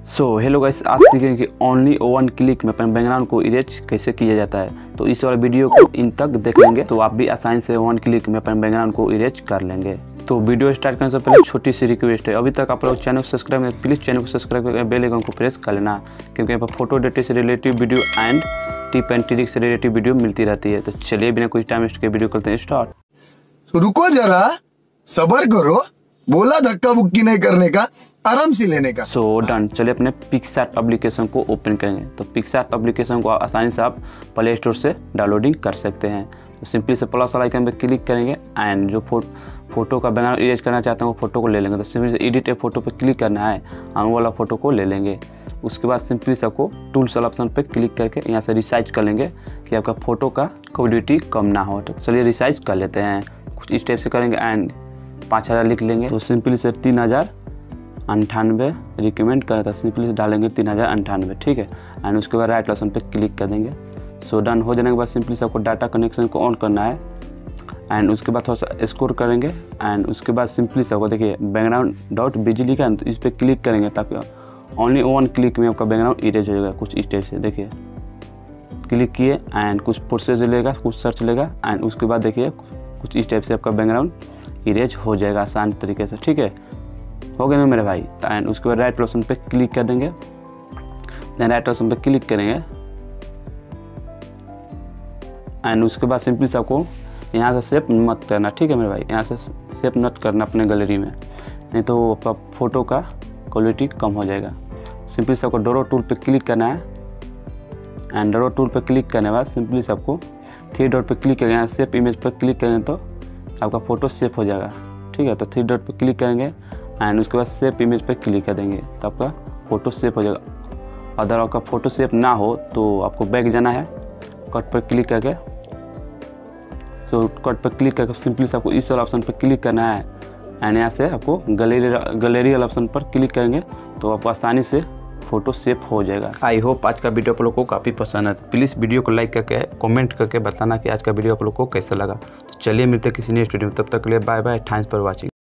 Hello guys, आज सीखेंगे कि ओनली वन क्लिक में अपने बैकग्राउंड को इरेज कैसे किया जाता है। तो इस वाले वीडियो को इन तक देख लेंगे तो आप भी आसानी से वन क्लिक में अपने बैकग्राउंड को इरेज कर लेंगे। तो वीडियो स्टार्ट करने से पहले छोटी सी रिक्वेस्ट है, अभी तक आप लोग चैनल को सब्सक्राइब नहीं, प्लीज़ चैनल को सब्सक्राइब करके बेल आइकन को प्रेस कर लेना, क्योंकि यहाँ पर फोटो एडिटिंग से relative video and tip and trick से रिलेटिव वीडियो मिलती रहती है। तो चलिए बिना कोई टाइम वेस्ट के वीडियो करते हैं स्टार्ट। रुको जरा, सबर करो, बोला धक्का बुक्की नहीं करने का, आराम से लेने का। डन। चलिए अपने पिक्सआर्ट एप्लीकेशन को ओपन करेंगे। तो पिक्सआर्ट एप्लीकेशन को आसानी से आप प्ले स्टोर से डाउनलोडिंग कर सकते हैं। तो सिंपली से प्लस वाला आइकन पे क्लिक करेंगे एंड जो फोटो का बैकग्राउंड इरेज करना चाहते हैं वो फोटो को ले लेंगे। तो सिंपली से एडिट ए फोटो पे क्लिक करना है, हम वाला फोटो को ले लेंगे। उसके बाद सिंपली से आपको टूल्स वाला ऑप्शन पे क्लिक करके यहाँ से रिसाइज कर लेंगे कि आपका फोटो का क्वालिटी कम ना हो। तो चलिए रिसाइज कर लेते हैं, कुछ इस टाइप से करेंगे एंड 5000 लिख लेंगे। तो सिंपली से 3098 रिकमेंड करा था, सिंपली से डालेंगे 3098, ठीक है। एंड उसके बाद राइट ऑप्शन पे क्लिक कर देंगे। डन हो जाने के बाद सिंपली से आपको डाटा कनेक्शन को ऑन करना है एंड उसके बाद थोड़ा सा स्कोर करेंगे एंड उसके बाद सिंपली से आपको देखिए बैकग्राउंड.bg लिखा है, तो इस पर क्लिक करेंगे ताकि ओनली वन क्लिक में आपका बैकग्राउंड इरेज हो जाएगा। कुछ इस टाइप से देखिए, क्लिक किए एंड कुछ प्रोसेस लेगा, कुछ सर्च लेगा एंड उसके बाद देखिए कुछ इस टाइप से आपका बैकग्राउंड इरेज हो जाएगा आसान तरीके से, ठीक है। हो गया ना मेरे भाई। एंड उसके बाद राइट ऑप्शन पे क्लिक कर देंगे, देन राइट ऑप्शन पे क्लिक करेंगे एंड उसके बाद सिंपली से आपको यहाँ से सेव मत करना, ठीक है मेरे भाई। यहाँ से सेव मत करना अपने गैलरी में, नहीं तो आपका फ़ोटो का क्वालिटी कम हो जाएगा। सिंपली से आपको डोरो टूल पे क्लिक करना है एंड डोरो टूल पे क्लिक करने के बाद सिंपली से आपको 3 डॉट पे क्लिक करेंगे, यहाँ सेव इमेज पर क्लिक करेंगे तो आपका फ़ोटो सेव हो जाएगा, ठीक है। तो 3 डॉट पे क्लिक करेंगे एंड उसके बाद सेव इमेज पे क्लिक कर देंगे तो आपका फ़ोटो सेव हो जाएगा। अगर आपका फ़ोटो सेव ना हो तो आपको बैक जाना है, कट पर क्लिक करके कट पर क्लिक करके सिंपली से आपको इस वाला ऑप्शन पर क्लिक करना है एंड यहाँ से आपको गैलरी वाला ऑप्शन पर क्लिक करेंगे तो आपको आसानी से फ़ोटो सेव हो जाएगा। आई होप आज का वीडियो आप लोग को काफ़ी पसंद है। प्लीज़ वीडियो को लाइक करके कमेंट करके बताना कि आज का वीडियो आप लोग को कैसा लगा। तो चलिए मिलते हैं किसी नेक्स्ट वीडियो में, तब तक के लिए bye bye, thanks for watching.